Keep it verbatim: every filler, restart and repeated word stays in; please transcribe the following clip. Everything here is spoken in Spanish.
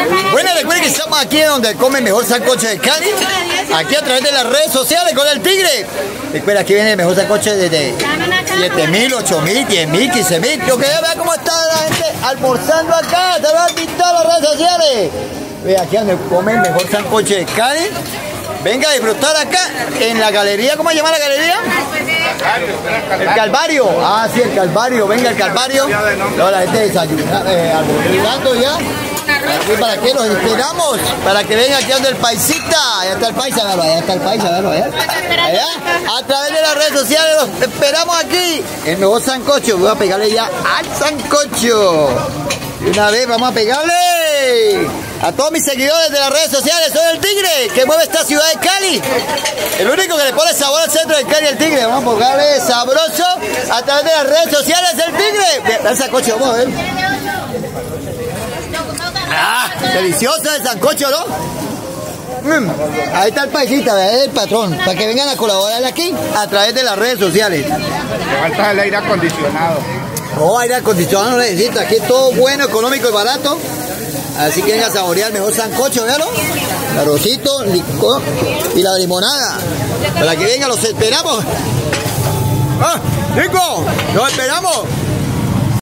Bueno, recuerden que estamos aquí donde come el mejor sancocho de Cali. Aquí a través de las redes sociales con el Tigre. Recuerda, aquí viene el mejor sancocho desde siete mil, ocho mil, diez mil, quince mil. Yo quería ver cómo está la gente almorzando acá. Se van a pintar las redes sociales. Ve aquí donde come el mejor sancocho de Cali. Venga a disfrutar acá en la galería. ¿Cómo se llama la galería? El Calvario. Ah, sí, el Calvario. Venga, el Calvario. No, la gente desayunando, eh, almorzando ya. Aquí para que los esperamos, para que vengan aquí donde el paisita. Allá está el paisa, véalo, allá está el paisa, véalo, allá. Allá, a través de las redes sociales los esperamos aquí. El mejor sancocho. Voy a pegarle ya al sancocho. Y una vez vamos a pegarle a todos mis seguidores de las redes sociales. Soy el Tigre, que mueve esta ciudad de Cali. El único que le pone sabor al centro de Cali, el Tigre. Vamos a pegarle sabroso a través de las redes sociales del Tigre. Dale sancocho, vamos a ver. Ah, delicioso el sancocho, ¿no? Mm, ahí está el paisita, ¿verdad? El patrón, para que vengan a colaborar aquí a través de las redes sociales. Le falta el aire acondicionado. Oh, aire acondicionado no necesito. Aquí es todo bueno, económico y barato. Así que venga a saborear el mejor sancocho, véalo. El arrocito, licor y la limonada. Para que vengan, los esperamos. ¡Ah, Nico! ¡Los esperamos!